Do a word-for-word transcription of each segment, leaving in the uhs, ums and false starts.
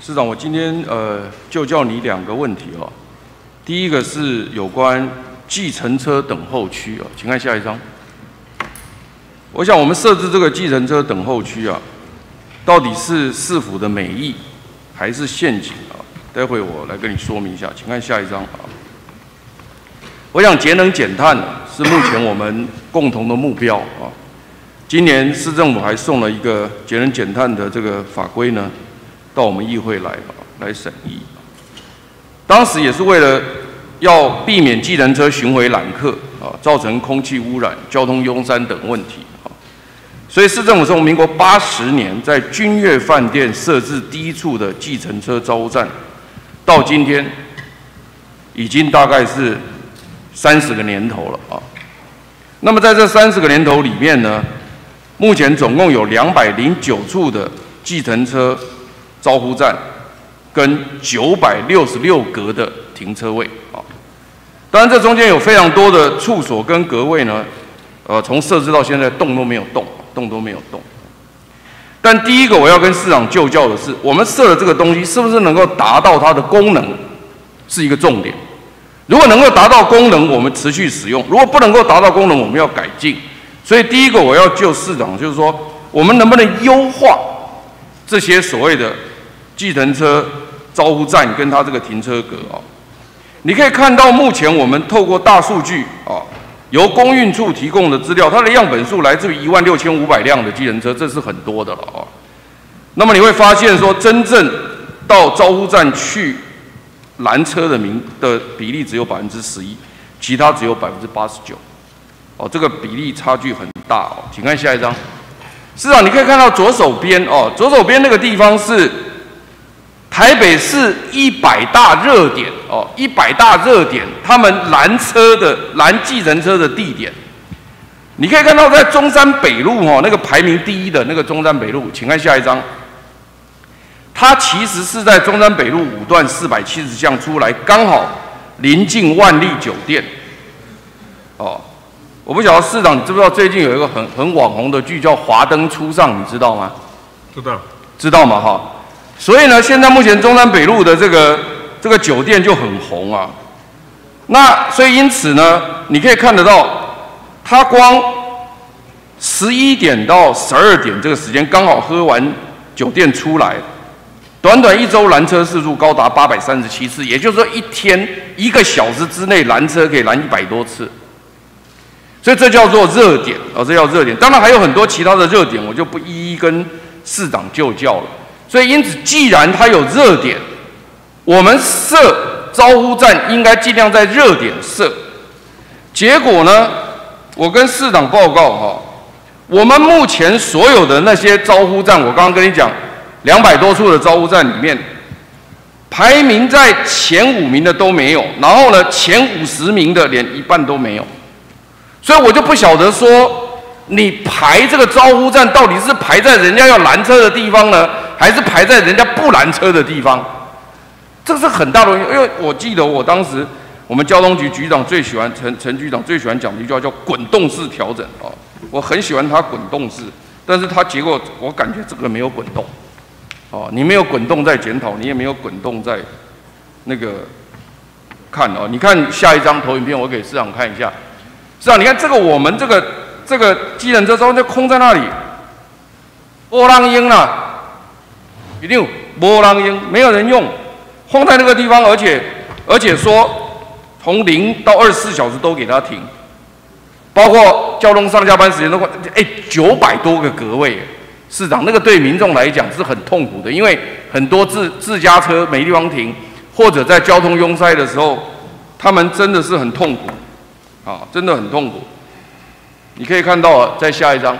市长，我今天呃就叫你两个问题哦。第一个是有关计程车等候区啊，请看下一张。我想我们设置这个计程车等候区啊，到底是市府的美意还是陷阱啊？待会我来跟你说明一下，请看下一张啊。我想节能减碳是目前我们共同的目标啊。今年市政府还送了一个节能减碳的这个法规呢，到我们议会来啊来审议。当时也是为了要避免计程车巡回揽客啊，造成空气污染、交通拥塞等问题啊，所以市政府从民国八十年在君悦饭店设置第一处的计程车招呼站，到今天已经大概是三十个年头了啊。那么在这三十个年头里面呢，目前总共有两百零九处的计程车招呼站，跟九百六十六格的停车位啊。当然，这中间有非常多的处所跟格位呢，呃，从设置到现在动都没有动，动都没有动。但第一个我要跟市长就教的是，我们设的这个东西是不是能够达到它的功能，是一个重点。如果能够达到功能，我们持续使用；如果不能够达到功能，我们要改进。所以第一个我要就市长，就是说，我们能不能优化这些所谓的计程车招呼站跟它这个停车格啊？你可以看到，目前我们透过大数据啊，由公运处提供的资料，它的样本数来自于一万六千五百辆的计程车，这是很多的了啊。那么你会发现说，真正到招呼站去拦车的民的比例只有百分之十一，其他只有百分之八十九。哦，这个比例差距很大哦，请看下一张。市长，你可以看到左手边哦，左手边那个地方是台北市一百大热点哦，一百大热点，他们拦车的拦计程车的地点。你可以看到在中山北路哦，那个排名第一的那个中山北路，请看下一张。它其实是在中山北路五段四百七十巷出来，刚好临近万丽酒店。哦。我不晓得市长，你知不知道最近有一个很很网红的剧叫《华灯初上》，你知道吗？ 知道， 知道吗？哈，所以呢，现在目前中山北路的这个这个酒店就很红啊。那所以因此呢，你可以看得到，他光十一点到十二点这个时间，刚好喝完酒店出来，短短一周拦车次数高达八百三十七次，也就是说一天一个小时之内拦车可以拦一百多次。所以这叫做热点哦，这叫热点。当然还有很多其他的热点，我就不一一跟市长就教了。所以因此，既然它有热点，我们设招呼站应该尽量在热点设。结果呢，我跟市长报告哈，我们目前所有的那些招呼站，我刚刚跟你讲，两百多处的招呼站里面，排名在前五名的都没有，然后呢，前五十名的连一半都没有。所以我就不晓得说，你排这个招呼站到底是排在人家要拦车的地方呢，还是排在人家不拦车的地方？这是很大的问题。因为我记得我当时我们交通局局长最喜欢陈陈局长最喜欢讲的一句话叫滚动式调整啊，我很喜欢他滚动式，但是他结果我感觉这个没有滚动，哦，你没有滚动在检讨，你也没有滚动在那个看哦，你看下一张投影片，我给市长看一下。是啊，你看这个我们这个这个计程车招就空在那里，没人用啦，一定没人用，没有人用，放在那个地方，而且而且说从零到二十四小时都给他停，包括交通上下班时间都哎九百多个格位，市长那个对民众来讲是很痛苦的，因为很多自自家车没地方停，或者在交通拥塞的时候，他们真的是很痛苦。啊，真的很痛苦。你可以看到啊，在下一张。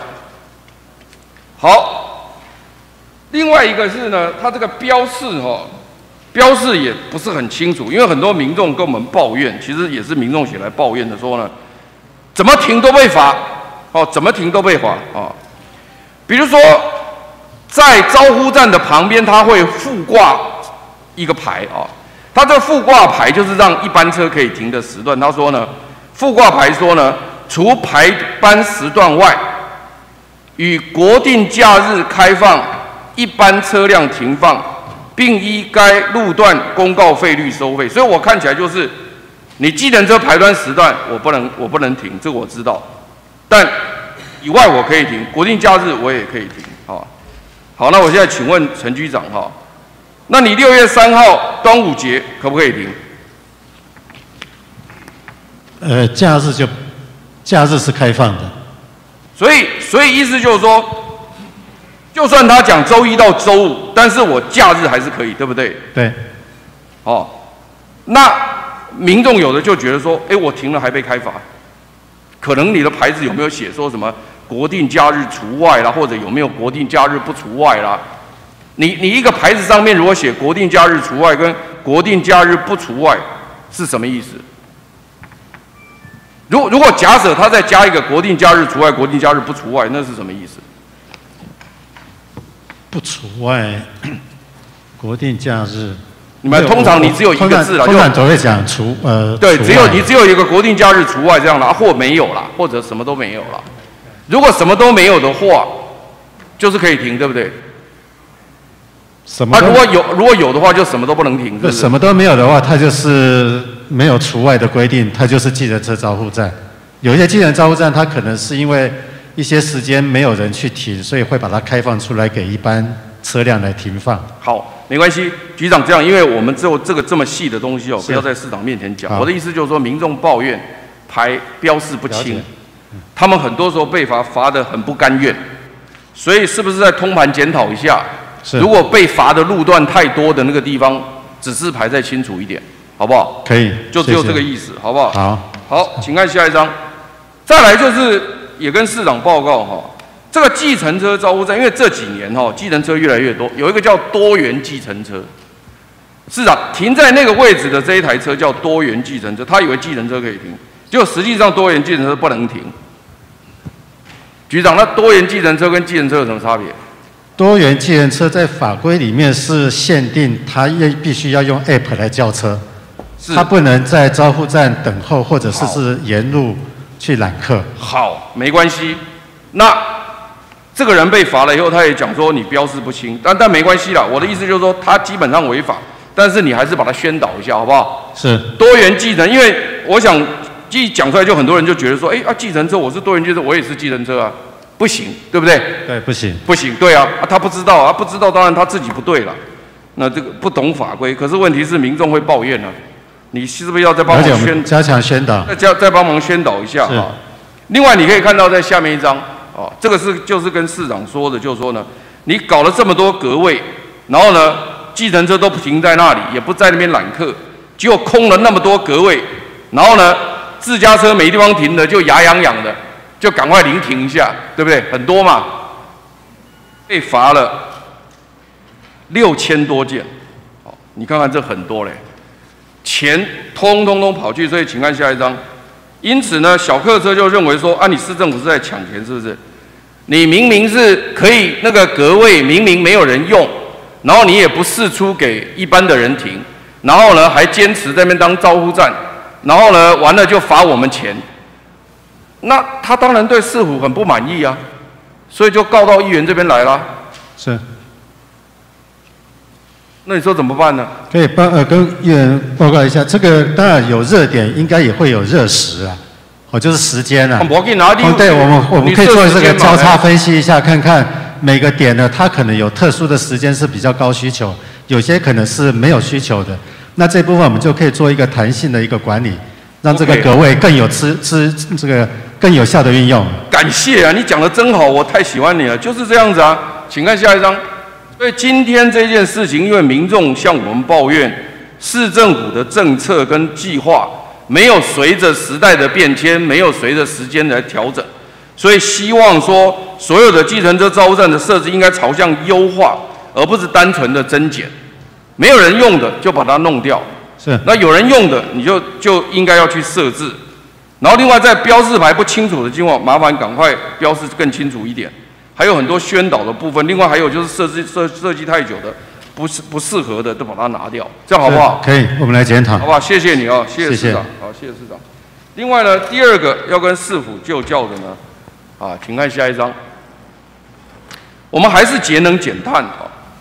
好，另外一个是呢，它这个标示哈、哦，标示也不是很清楚，因为很多民众跟我们抱怨，其实也是民众写来抱怨的，说呢，怎么停都被罚，哦，怎么停都被罚啊、哦。比如说，在招呼站的旁边，它会附挂一个牌啊、哦，它这个附挂牌就是让一般车可以停的时段。他说呢。附挂牌说呢，除排班时段外，与国定假日开放一般车辆停放并依该路段公告费率收费。所以我看起来就是，你计程车排班时段我不能我不能停，这个我知道，但以外我可以停，国定假日我也可以停，好，好，那我现在请问陈局长哈，那你六月三号端午节可不可以停？ 呃，假日就假日是开放的， 所以所以意思就是说，就算他讲周一到周五，但是我假日还是可以，对不对？ 对。 哦，那民众有的就觉得说，哎，我停了还被开罚，可能你的牌子有没有写说什么国定假日除外啦，或者有没有国定假日不除外啦？你你一个牌子上面如果写国定假日除外跟国定假日不除外是什么意思？如果如果假设他再加一个国定假日除外、国定假日不除外，那是什么意思？ 不除外，国定假日。 你们通常你只有一个字了， 通常都会讲除呃。 对，只有你只有一个国定假日除外这样啦，或没有啦，或者什么都没有啦。如果什么都没有的话，就是可以停，对不对？ 什么？ 啊，如果有如果有的话，就什么都不能停，是不是？ 什么都没有的话，它就是没有除外的规定，它就是计程车招呼站。有一些计程车招呼站，它可能是因为一些时间没有人去停，所以会把它开放出来给一般车辆来停放。 好，没关系，局长这样，因为我们只有这个这么细的东西哦，不要在市长面前讲。我的意思就是说，民众抱怨牌标示不清，他们很多时候被罚罚得很不甘愿，所以是不是在通盘检讨一下？如果被罚的路段太多的那个地方，指示牌再清楚一点，好不好？ 可以， 就只有这个意思，好不好？ 好， 好，请看下一张。再来就是也跟市长报告哈，这个计程车招呼站，因为这几年哈，计程车越来越多，有一个叫多元计程车。市长停在那个位置的这一台车叫多元计程车，他以为计程车可以停，结果实际上多元计程车不能停。局长，那多元计程车跟计程车有什么差别？ 多元计程车在法规里面是限定，它也必须要用 App 来叫车，它不能在招呼站等候，或者是是沿路去揽客。 好，没关系。那这个人被罚了以后，他也讲说你标示不清，但但没关系啦。我的意思就是说，他基本上违法，但是你还是把它宣导一下，好不好？ 是多元计程，因为我想一讲出来，就很多人就觉得说，哎啊，计程车我是多元计程车，我也是计程车啊。不行，对不对？ 对，不行， 不行，对啊，啊他不知道啊，不知道当然他自己不对了。那这个不懂法规，可是问题是民众会抱怨啊，你是不是要再帮忙宣加强宣导？ 再加再帮忙宣导一下啊。另外你可以看到在下面一张啊，这个是就是跟市长说的，就是说呢，你搞了这么多格位，然后呢，计程车都不停在那里，也不在那边揽客，结果空了那么多格位，然后呢，自家车没地方停的就牙痒痒的。就赶快临停一下，对不对？很多嘛，被罚了六千多件，好，你看看这很多嘞，钱通通通跑去，所以请看下一张。因此呢，小客车就认为说，啊，你市政府是在抢钱，是不是？你明明是可以那个格位，明明没有人用，然后你也不释出给一般的人停，然后呢还坚持在那边当招呼站，然后呢完了就罚我们钱。那他当然对市府很不满意啊，所以就告到议员这边来了。 是。 那你说怎么办呢？ 可以帮呃跟议员报告一下，这个当然有热点，应该也会有热时啊，哦就是时间啊。 我给你拿例。 对，我们我们可以做这个交叉分析一下，看看每个点呢，它可能有特殊的时间是比较高需求，有些可能是没有需求的。那这部分我们就可以做一个弹性的一个管理。让这个格位更有资资这个更有效的运用。 感谢啊，你讲的真好，我太喜欢你了，就是这样子啊。请看下一张。所以今天这件事情，因为民众向我们抱怨，市政府的政策跟计划没有随着时代的变迁，没有随着时间来调整，所以希望说所有的计程车招呼站的设置应该朝向优化，而不是单纯的增减。没有人用的就把它弄掉。 是， 那有人用的，你就就应该要去设置，然后另外在标示牌不清楚的情况，麻烦赶快标示更清楚一点。还有很多宣导的部分，另外还有就是设计设设计太久的，不是不适合的，都把它拿掉，这样好不好？ 可以，我们来检讨， 好不好？谢谢你哦，谢谢市长，好，谢谢市长。另外呢，第二个要跟市府就教的呢，啊，请看下一张。我们还是节能减碳啊。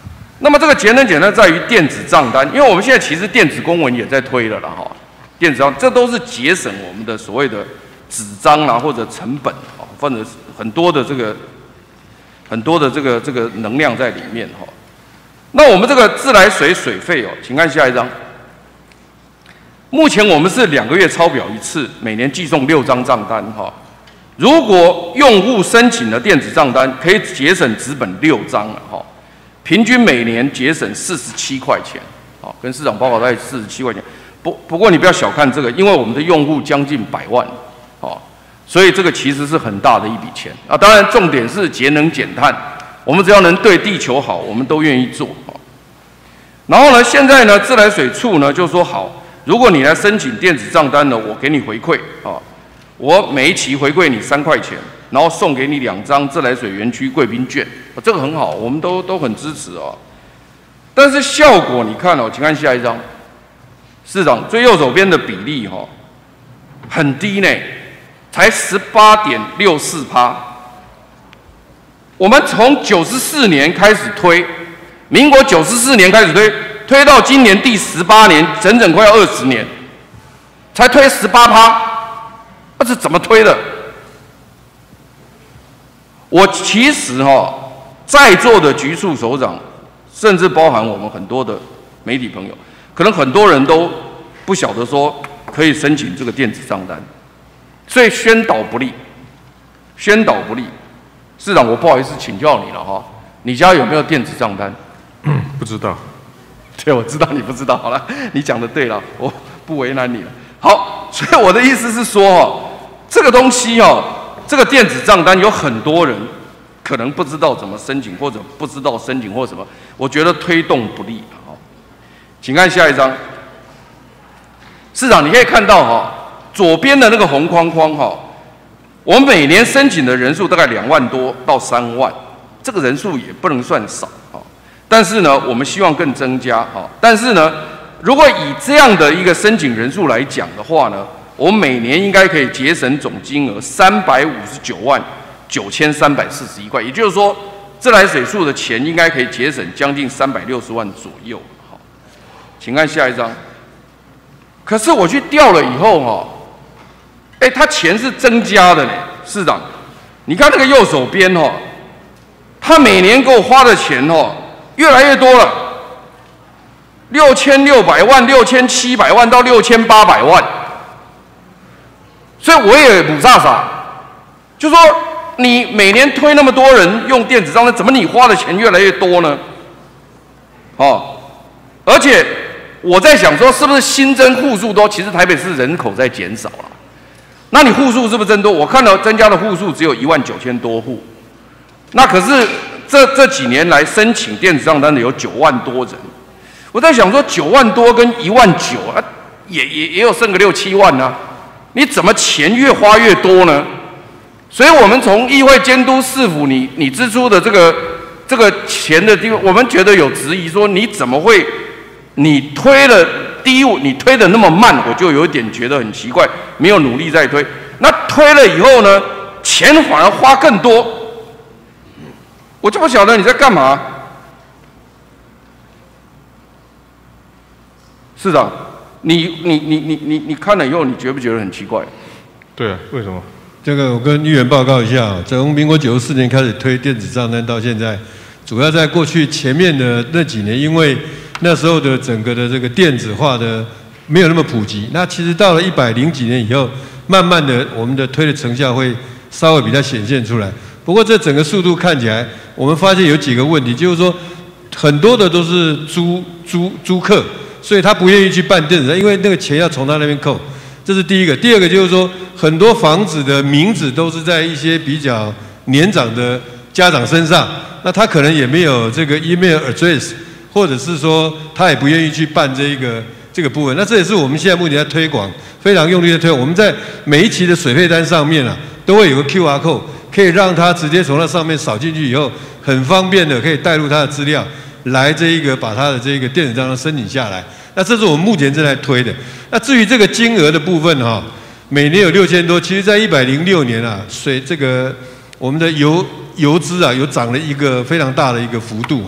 那么这个节能减碳在于电子账单，因为我们现在其实电子公文也在推了啦哈，电子账这都是节省我们的所谓的纸张啦或者成本啊，或者很多的这个很多的这个这个能量在里面哈。那我们这个自来水水费哦，请看下一张。目前我们是两个月抄表一次，每年寄送六张账单哈。如果用户申请的电子账单，可以节省纸本六张了哈，平均每年节省四十七块钱，好，跟市场报告大概四十七块钱。不不过你不要小看这个，因为我们的用户将近百万，哦，所以这个其实是很大的一笔钱啊。当然，重点是节能减碳，我们只要能对地球好，我们都愿意做啊。然后呢，现在呢，自来水处呢就说好。如果你来申请电子账单呢，我给你回馈啊，我每一期回馈你三块钱，然后送给你两张自来水园区贵宾券，啊，这个很好，我们都都很支持啊。但是效果你看哦，请看下一张，市长最右手边的比例哈，很低呢，才十八点六四趴。我们从九十四年开始推，民国九十四年开始推。推到今年第十八年，整整快要二十年，才推十八趴，那是怎么推的？我其实哈、哦，在座的局处首长，甚至包含我们很多的媒体朋友，可能很多人都不晓得说可以申请这个电子账单，所以宣导不力，宣导不力。市长，我不好意思请教你了哈，你家有没有电子账单？ 嗯，不知道。 对，我知道你不知道，好了，你讲的对了，我不为难你了。好，所以我的意思是说，哦，这个东西哦，这个电子账单有很多人可能不知道怎么申请，或者不知道申请或什么，我觉得推动不利。好，请看下一张。市长，你可以看到哈，左边的那个红框框哈，我们每年申请的人数大概两万多到三万，这个人数也不能算少。但是呢，我们希望更增加哈。但是呢，如果以这样的一个申请人数来讲的话呢，我们每年应该可以节省总金额三百五十九万九千三百四十一块，也就是说，自来水处的钱应该可以节省将近三百六十万左右。好，请看下一张。可是我去调了以后哈，哎，他钱是增加的呢，市长，你看那个右手边哈，他每年给我花的钱哈。越来越多了，六千六百万、六千七百万到六千八百万，所以我也不傻傻，就说你每年推那么多人用电子账单，怎么你花的钱越来越多呢？哦，而且我在想说，是不是新增户数多？其实台北市人口在减少了，那你户数是不是增多？我看到增加的户数只有一万九千多户，那可是。这这几年来申请电子账单的有九万多人，我在想说九万多跟一万九啊，也也也有剩个六七万啊，你怎么钱越花越多呢？所以我们从议会监督市府你你支出的这个这个钱的地方，我们觉得有质疑，说你怎么会你推了第一你推的那么慢，我就有点觉得很奇怪，没有努力在推，那推了以后呢，钱反而花更多。我就不晓得你在干嘛，市长，你你你你你你看了以后，你觉不觉得很奇怪？ 对啊，为什么？ 这个我跟议员报告一下啊，从民国九十四年开始推电子账单到现在，主要在过去前面的那几年，因为那时候的整个的这个电子化的没有那么普及，那其实到了一百零几年以后，慢慢的我们的推的成效会稍微比较显现出来。不过这整个速度看起来，我们发现有几个问题，就是说很多的都是租租租客，所以他不愿意去办电子账，因为那个钱要从他那边扣，这是第一个。第二个就是说，很多房子的名字都是在一些比较年长的家长身上，那他可能也没有这个 email address， 或者是说他也不愿意去办这一个这个部分。那这也是我们现在目前在推广，非常用力的推广。我们在每一期的水费单上面啊，都会有个 Q R code。可以让他直接从那上面扫进去以后，很方便的可以带入他的资料，来这一个把他的这个电子账单申请下来。那这是我们目前正在推的。那至于这个金额的部分哈，每年有六千多，其实在一百零六年啊，水这个我们的油油资啊有涨了一个非常大的一个幅度哈。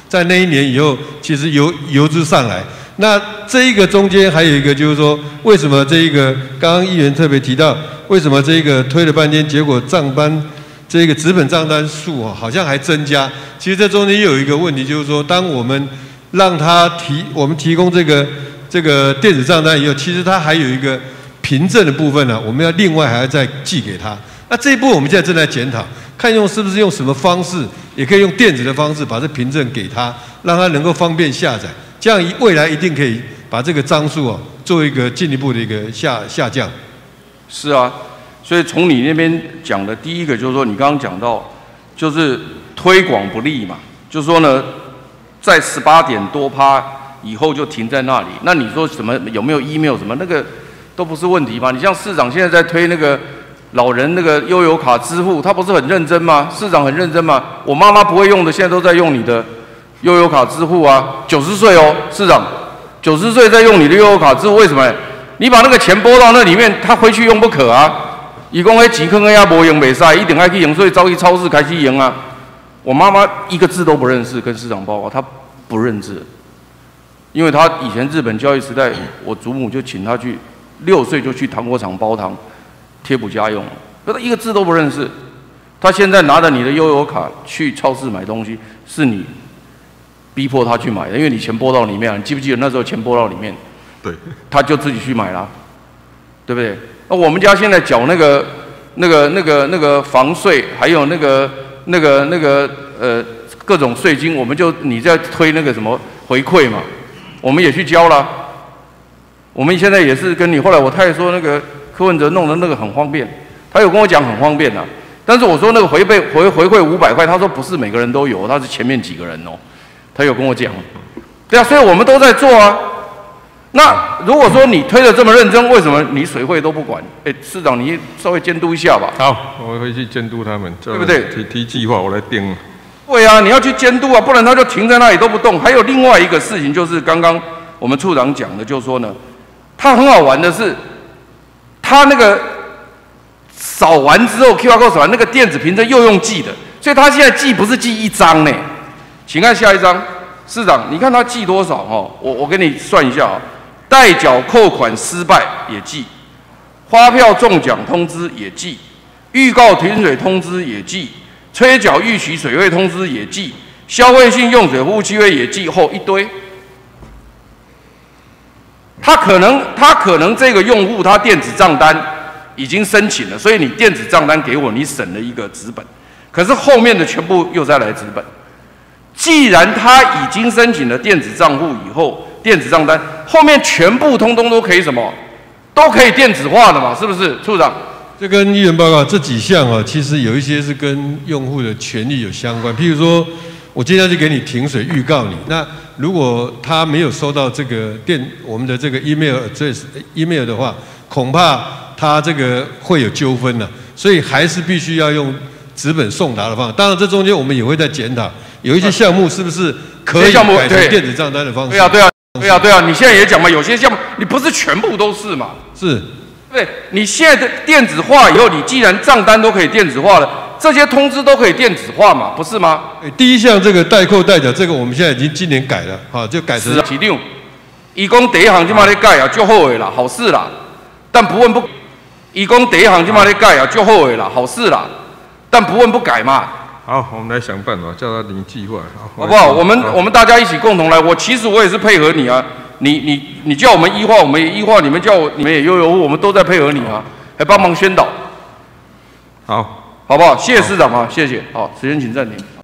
在那一年以后，其实由由之上来。那这一个中间还有一个就是说，为什么这一个刚刚议员特别提到，为什么这一个推了半天，结果账单这一个纸本账单数啊，好像还增加？其实这中间又有一个问题，就是说，当我们让他提我们提供这个这个电子账单以后，其实它还有一个凭证的部分呢、啊，我们要另外还要再寄给他。那这一步我们现在正在检讨，看用是不是用什么方式，也可以用电子的方式把这凭证给他，让他能够方便下载。这样未来一定可以把这个张数啊做一个进一步的一个下下降。 是啊，所以从你那边讲的第一个就是说，你刚刚讲到就是推广不力嘛，就是说呢，在十八点多趴以后就停在那里。那你说什么有没有 email 什么那个都不是问题吧？你像市长现在在推那个老人那个悠游卡支付，他不是很认真吗？市长很认真吗？我妈妈不会用的，现在都在用你的悠游卡支付啊，九十岁哦，市长，九十岁在用你的悠游卡支付，为什么？你把那个钱拨到那里面，他回去用不可啊。伊讲迄钱坑遐无用袂使，一定爱去用，所以走去超市开始用啊。我妈妈一个字都不认识，跟市长报告，她不认字，因为她以前日本教育时代，我祖母就请她去，六岁就去糖果厂包糖，贴补家用，可她一个字都不认识。她现在拿着你的悠游卡去超市买东西，是你逼迫他去买的，因为你钱拨到里面啊，你记不记得那时候钱拨到里面？ 对， 他就自己去买啦，对不对？那我们家现在缴那个、那个、那个、那个房税，还有那个、那个、那个呃各种税金，我们就你在推那个什么回馈嘛，我们也去交啦。我们现在也是跟你，后来我太太说那个柯文哲弄的那个很方便，他有跟我讲很方便啊，但是我说那个回馈回回馈五百块，他说不是每个人都有，他是前面几个人哦。他有跟我讲，对啊，所以我们都在做啊。那如果说你推得这么认真，为什么你水会都不管？哎，市长你稍微监督一下吧。 好，我会去监督他们， 对不对？ 提提计划，我来定。 对啊，你要去监督啊，不然他就停在那里都不动。还有另外一个事情，就是刚刚我们处长讲的，就是说呢，他很好玩的是，他那个扫完之后 Q R code 扫完那个电子凭证又用寄的，所以他现在寄不是寄一张呢。请看下一张，市长，你看他寄多少哦？我我给你算一下啊，代缴扣款失败也寄，发票中奖通知也寄，预告停水通知也寄，催缴预期水位通知也寄，消费性用水服务契约也寄，后一堆。他可能他可能这个用户他电子账单已经申请了，所以你电子账单给我，你省了一个纸本，可是后面的全部又再来纸本。既然他已经申请了电子账户以后，电子账单后面全部通通都可以什么，都可以电子化的嘛，是不是，处长？ 这跟议员报告这几项啊，其实有一些是跟用户的权利有相关。譬如说，我今天就给你停水预告你，那如果他没有收到这个电我们的这个 email address email 的话，恐怕他这个会有纠纷了，所以还是必须要用纸本送达的方法。当然，这中间我们也会在检讨。有一些项目是不是可以改成电子账单的方式？ 对啊，对啊，对啊，对啊！你现在也讲嘛，有些项目你不是全部都是嘛？ 是， 对，你现在的电子化以后，你既然账单都可以电子化了，这些通知都可以电子化嘛，不是吗？ 第一项这个代扣代缴，这个我们现在已经今年改了，哈，就改成。 是啊，市长，伊讲第一行就嘛咧改啊，就好的啦，好事啦。但不问不，伊讲第一行就嘛咧改啊，就好的啦，好事啦。但不问不改嘛。 好，我们来想办法，叫他零计划， 好不好？我们我们大家一起共同来。我其实我也是配合你啊，你你你叫我们医化，我们也医化；你们叫我你们也悠游，我们都在配合你啊，还帮忙宣导。 好， 好不好？谢谢市长啊，谢谢。好，时间请暂停。